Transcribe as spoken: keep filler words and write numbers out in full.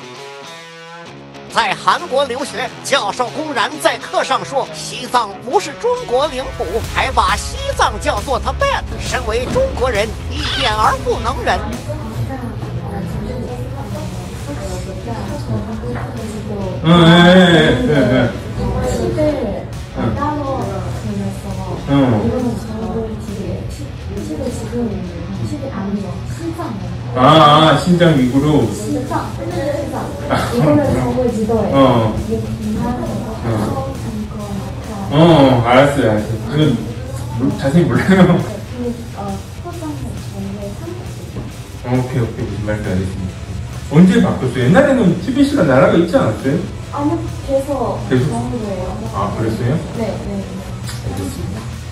在韩国留学，教授公然在课上说西藏不是中国领土，还把西藏叫做 Tibet。身为中国人，一点儿不能忍。 嗯，哎哎哎哎。아, 아, 신장 위구르. 시장. 이거는 정보 지도에. 어. 어. 어, 알았어요, 알았어요. 그건 자세히 몰라요. 어, 포장의 정보의 삼. 어, 오케이, 오케이. 무슨 말인지 알겠습니다. 언제 바꿨어요? 옛날에는 티비씨가 나라가 있지 않았어요? 아니요, 계속. 계속? 정보예요. 아, 그랬어요? 네, 네. 알겠습니다.